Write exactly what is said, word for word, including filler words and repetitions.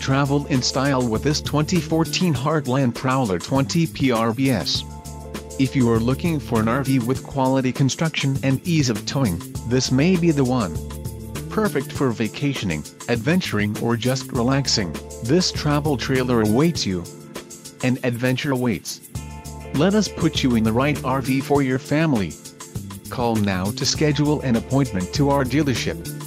travel in style with this twenty fourteen Heartland Prowler twenty P R B S. If you are looking for an R V with quality construction and ease of towing, this may be the one. Perfect for vacationing, adventuring, or just relaxing, this travel trailer awaits you. An adventure awaits. Let us put you in the right R V for your family. Call now to schedule an appointment to our dealership.